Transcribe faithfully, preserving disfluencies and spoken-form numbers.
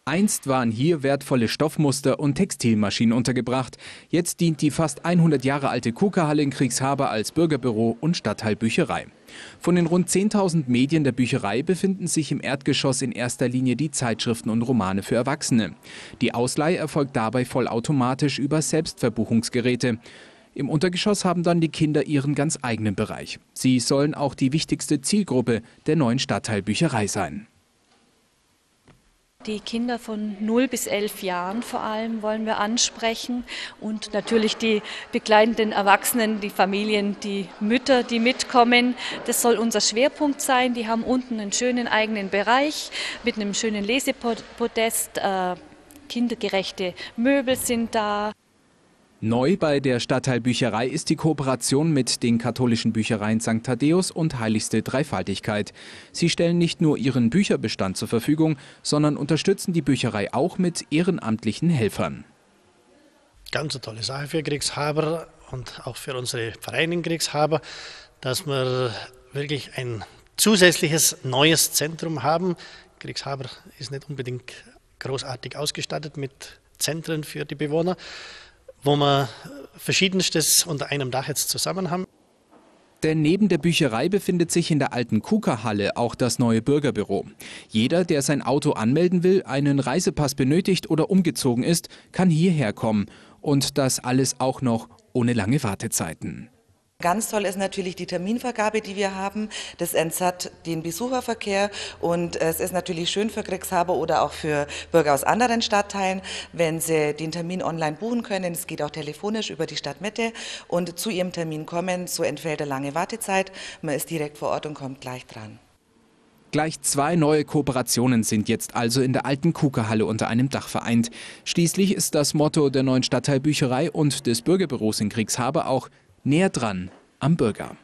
Einst waren hier wertvolle Stoffmuster und Textilmaschinen untergebracht. Jetzt dient die fast hundert Jahre alte KUKA-Halle in Kriegshaber als Bürgerbüro und Stadtteilbücherei. Von den rund zehntausend Medien der Bücherei befinden sich im Erdgeschoss in erster Linie die Zeitschriften und Romane für Erwachsene. Die Ausleihe erfolgt dabei vollautomatisch über Selbstverbuchungsgeräte. Im Untergeschoss haben dann die Kinder ihren ganz eigenen Bereich. Sie sollen auch die wichtigste Zielgruppe der neuen Stadtteilbücherei sein. Die Kinder von null bis elf Jahren vor allem wollen wir ansprechen und natürlich die begleitenden Erwachsenen, die Familien, die Mütter, die mitkommen. Das soll unser Schwerpunkt sein. Die haben unten einen schönen eigenen Bereich mit einem schönen Lesepodest. Äh, kindergerechte Möbel sind da. Neu bei der Stadtteilbücherei ist die Kooperation mit den katholischen Büchereien Sankt Thaddäus und Heiligste Dreifaltigkeit. Sie stellen nicht nur ihren Bücherbestand zur Verfügung, sondern unterstützen die Bücherei auch mit ehrenamtlichen Helfern. Ganz eine tolle Sache für Kriegshaber und auch für unsere Vereine in Kriegshaber, dass wir wirklich ein zusätzliches neues Zentrum haben. Kriegshaber ist nicht unbedingt großartig ausgestattet mit Zentren für die Bewohner, wo wir Verschiedenstes unter einem Dach jetzt zusammen haben. Denn neben der Bücherei befindet sich in der alten KUKA-Halle auch das neue Bürgerbüro. Jeder, der sein Auto anmelden will, einen Reisepass benötigt oder umgezogen ist, kann hierher kommen. Und das alles auch noch ohne lange Wartezeiten. Ganz toll ist natürlich die Terminvergabe, die wir haben. Das entsatt den Besucherverkehr und es ist natürlich schön für Kriegshaber oder auch für Bürger aus anderen Stadtteilen, wenn sie den Termin online buchen können. Es geht auch telefonisch über die Stadtmitte und zu ihrem Termin kommen, so entfällt eine lange Wartezeit. Man ist direkt vor Ort und kommt gleich dran. Gleich zwei neue Kooperationen sind jetzt also in der alten KUKA-Halle unter einem Dach vereint. Schließlich ist das Motto der neuen Stadtteilbücherei und des Bürgerbüros in Kriegshaber auch: näher dran am Bürger.